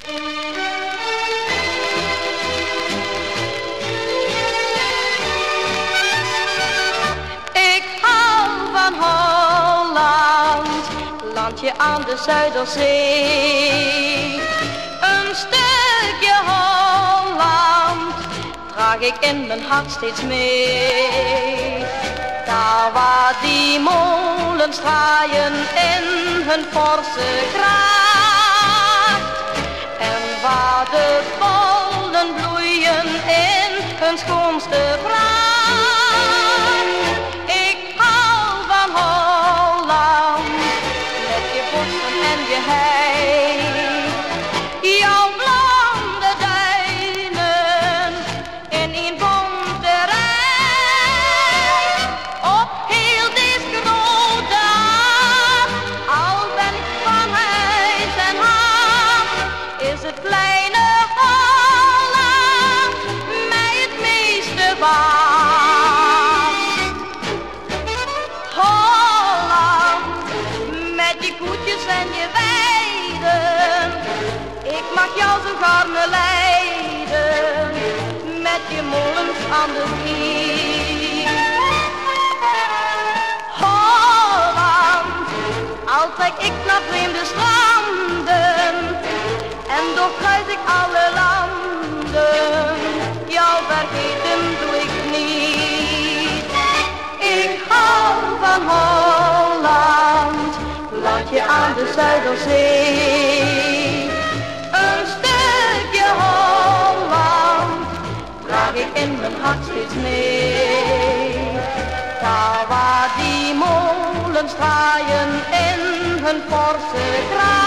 Ik hou van Holland, landje aan de Zuiderzee. Een stukje Holland draag ik in mijn hart steeds mee. Daar waar die molens draaien in hun forse kracht, en waar de bollen bloeien in hun schoonste pracht. Ik hou van Holland, met je bossen en je hei, jouw blonde duinen in een bonte rij. Op heel deze grote aard, al ben ik van huis en haard, is het kleine Holland mij het meeste waard. Holland, met je koetjes en je weiden, ik mag jou zo gaarne leiden, met je molens aan de kier. Holland, al trek ik naar vreemde stranden, en doorkruis ik alle landen, jou vergeten doe ik niet. Ik hou van Holland, landje aan de Zuiderzee. Een stukje Holland draag ik in mijn hart steeds mee. Daar waar die molens draaien in hun forse kracht,